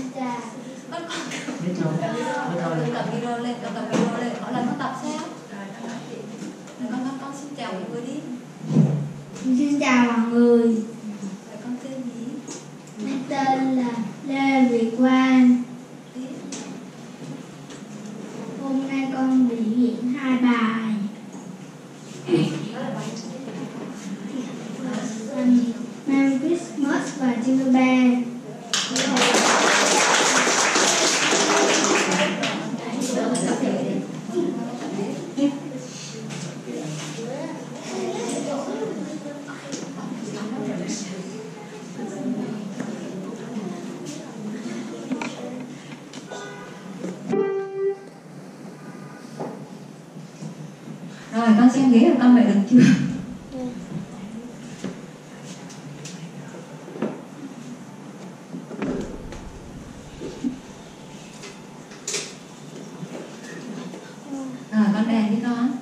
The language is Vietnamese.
Con Biết rồi. Biết rồi. cầm video lên, cầm video lên. Mỗi lần con tập sao? Con xin chào mọi người đi. Xin chào mọi người. Vậy con tên gì? Em tên là Lê Việt Quang. Hôm nay con biểu diễn 2 bài. Merry Christmas và Jingle Bell. Rồi con xem ghế của con vậy được chưa? Rồi con đèn đi con.